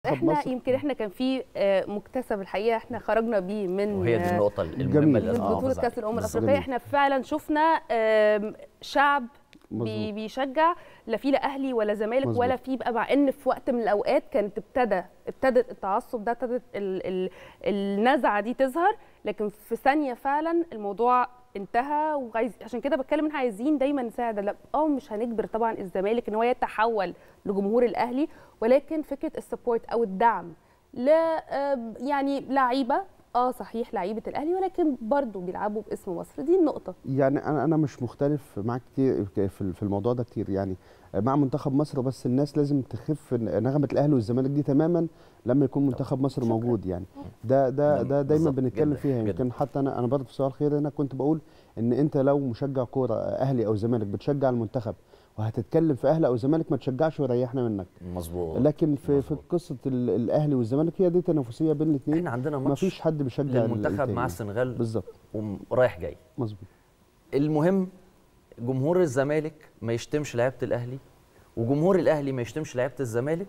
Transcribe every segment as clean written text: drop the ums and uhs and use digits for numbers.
احنا يمكن احنا كان في مكتسب الحقيقه احنا خرجنا بيه من وهي دي النقطه المهمه من بطوله كاس الامم الافريقيه. احنا فعلا شفنا شعب بيشجع، لا في لا اهلي ولا زمالك ولا في بقى، مع ان في وقت من الاوقات كانت ابتدت التعصب ده، ابتدت النزعه دي تظهر، لكن في ثانيه فعلا الموضوع انتهى. عشان كده بتكلم ان احنا عايزين دايما نساعد. لا مش هنجبر طبعا الزمالك ان هو يتحول لجمهور الاهلي، ولكن فكره السبورت او الدعم ل يعني لعيبه صحيح لعيبه الاهلي، ولكن برضو بيلعبوا باسم مصر. دي النقطه. يعني انا مش مختلف معاك كتير في الموضوع ده كتير، يعني مع منتخب مصر، بس الناس لازم تخف نغمه الاهلي والزمالك دي تماما لما يكون منتخب مصر موجود. يعني ده دايما بنتكلم فيها. يمكن حتى انا برضه في سؤال خير هنا كنت بقول ان انت لو مشجع كوره اهلي او زمالك بتشجع المنتخب وهتتكلم في اهلي او زمالك، ما تشجعش وريحنا منك. مظبوط. لكن في قصه الاهلي والزمالك هي دي تنافسيه بين الاثنين. احنا عندنا ماتش ما فيش حد بيشجع المنتخب مع السنغال بالظبط ورايح جاي. مظبوط. المهم جمهور الزمالك ما يشتمش لعيبه الاهلي، وجمهور الاهلي ما يشتمش لعيبه الزمالك،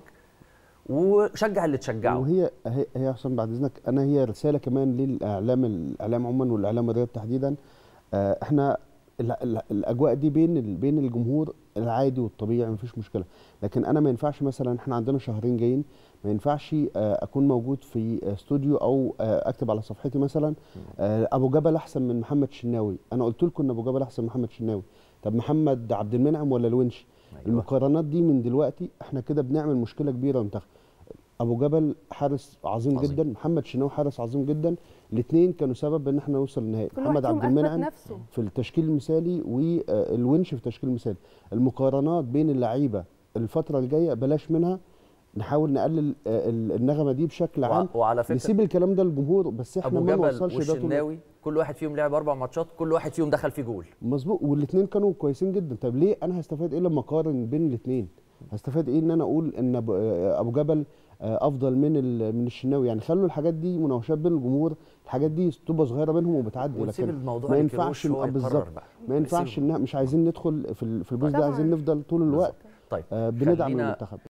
وشجع اللي تشجعه. وهي هي عشان بعد اذنك انا هي رساله كمان الاعلام عموما والاعلام الرياضي تحديدا. احنا الاجواء دي بين الجمهور العادي والطبيعي مفيش مشكله، لكن انا ما ينفعش مثلا احنا عندنا شهرين جايين ما ينفعش اكون موجود في استوديو او اكتب على صفحتي مثلا ابو جبل احسن من محمد شناوي. انا قلت لكم ان ابو جبل احسن من محمد شناوي، طب محمد عبد المنعم ولا الونش؟ أيوة. المقارنات دي من دلوقتي احنا كده بنعمل مشكله كبيره للمنتخب. ابو جبل حارس عظيم جدا، محمد شناوي حارس عظيم جدا، الاثنين كانوا سبب ان احنا نوصل للنهائي. محمد عبد المنعم في التشكيل المثالي والونش في التشكيل المثالي. المقارنات بين اللعيبه الفتره الجايه بلاش منها، نحاول نقلل النغمه دي بشكل عام، وعلى فكره نسيب الكلام ده للجمهور، بس احنا ما نوصلش ده. والشناوي كل واحد فيهم لعب 4 ماتشات، كل واحد فيهم دخل فيه جول. مظبوط، والاثنين كانوا كويسين جدا. طب ليه انا هستفاد ايه لما اقارن بين الاثنين؟ هستفاد ايه ان انا اقول ان ابو جبل افضل من الشناوي؟ يعني خلوا الحاجات دي مناوشات بين الجمهور، الحاجات دي تبقى صغيره بينهم وبتعدي، لكن الموضوع ما ينفعش بالظبط. ما ينفعش ان مش عايزين ندخل في الجزء ده، عايزين نفضل طول الوقت طيب بندعم المنتخب.